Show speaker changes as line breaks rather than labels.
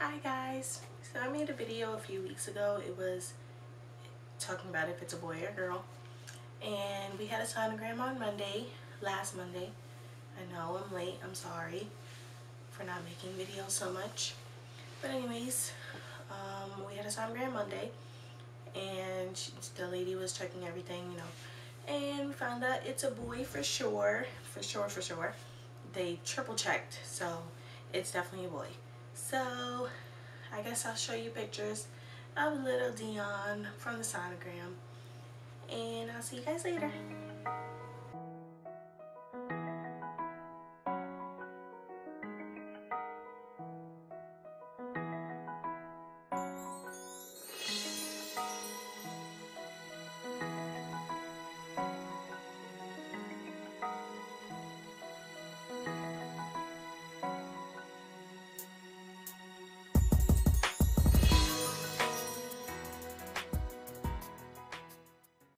Hi guys, so I made a video a few weeks ago. It was talking about if it's a boy or girl, and we had a sonogram on Monday, last Monday. I know I'm late, I'm sorry for not making videos so much, but anyways, we had a sonogram Monday, and the lady was checking everything, and we found out it's a boy for sure. They triple checked, so it's definitely a boy. So I guess I'll show you pictures of little Dion from the sonogram, and I'll see you guys later.